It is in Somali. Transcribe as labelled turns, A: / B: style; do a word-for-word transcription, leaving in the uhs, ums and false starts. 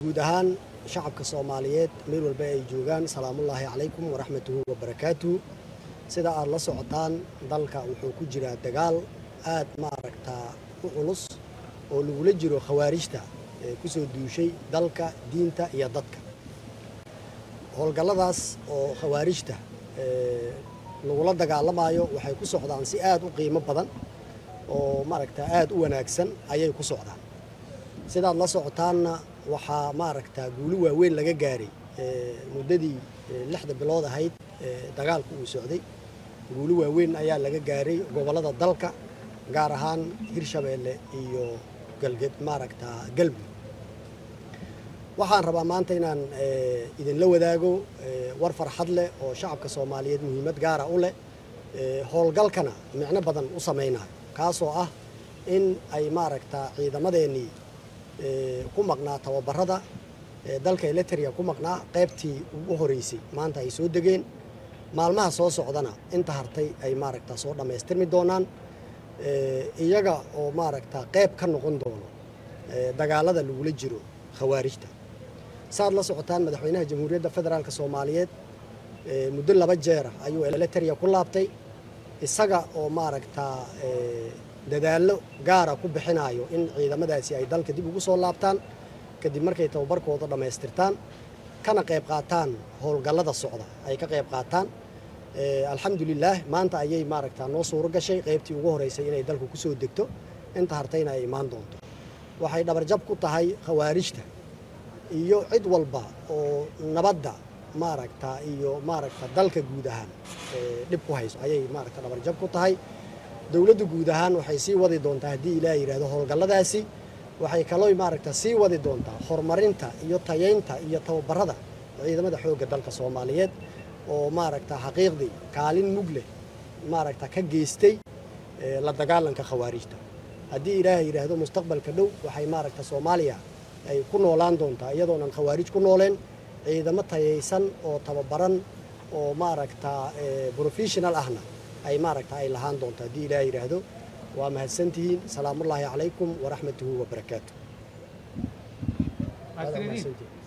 A: guud ahaan shacabka Soomaaliyeed meel walba ay joogaan salaamullaahi calaykum waraxmatuhu wabarakaatuhu sida aad la socotaan dalka wuxuu ku jiraa dagaal aad ma aragtaa u culus oo lagula jiro khawaarijta ee ku soo duushay dalka diinta iyo dadka howlgalladaas oo khawaarijta ee lagula dagaalamayo waxay ku socdaan si aad u qiimo badan oo ma aragtaa aad u wanaagsan ayay ku socdaan sidaad la socotaanna waxaa ma aragtaa guuli waaweyn laga gaaray muddadii lixda bilood ahayd dagaalku uu socday guuli waaweyn ayaa laga gaaray gobollada dalka gaar ahaan Hirshabeelle iyo galbeed ma aragtaa galmudug waxaan rabaa maanta inaan idinla wadaago war farxad leh oo shacabka Soomaaliyeed muhiimad gaar ah u leh howlgalkana micno badan u sameynaa kaasoo ah in ay ma aragtaa ciidamadeennii ku maqnaa tababarada dalka Eritrea ku maqnaa qaybtii ugu horeysay maanta ay soo degeen maalmaha soo socdana inta hartay ay ma aragtaa soo dhameystirmi doonaan iyaga oo ma aragtaa qayb ka noqon doono dagaalada lagula jiro khawaarijta saad la socotaan madaxweynaha jamhuuriyadda federaalka Soomaaliyeed muddo laba jeer ayuu Eritrea ku laabtay isaga oo ma aragtaa dadaallo gaar ah ku bixinayo in ciidamadaasi ay dalka dib ugu soo laabtaan kadib markay tababarkooda dhameystirtaan kana qayb qaataan howlgallada socda ay ka qayb qaataan alxamdulillaah maanta ayay ma aragtaa noo suuro gashay qaybtii ugu horeysay inay dalku ku soo degto inta hartayna ay imaan doonto waxay dhabarjab ku tahay khawaarijta iyo cid walba oo nabadda ma aragtaa iyo ma aragtaa dalka guud ahaan dib ku hayso ayay ma aragtaa dhabarjab ku tahay dawladda guud ahaan waxay sii wadi doontaa haddii Ilaahay yiraahdo howlgalladaasi waxay kaloo ma aragtaa sii wadi doontaa horumarinta iyo tayeynta iyo tababarada ciidamada xoogga dalka Soomaaliyeed oo ma aragtaa xaqiiqdii kaalin mug leh ma aragtaa ka geystay la dagaalanka khawaarijta haddii Ilaahay yiraahdo mustaqbalka dhow waxay ma aragtaa Soomaaliya ay ku noolaan doontaa iyadoo aan khawaarij ku nooleen ciidamo tayeysan oo tababaran oo ma aragtaa professional ahna ay ma aragtaa ay lahaan doontaa haddii Ilaahay yiraahdo waa mahadsantihiin salaamullaahi calaykum waraxmatuhu wabarakaatuh.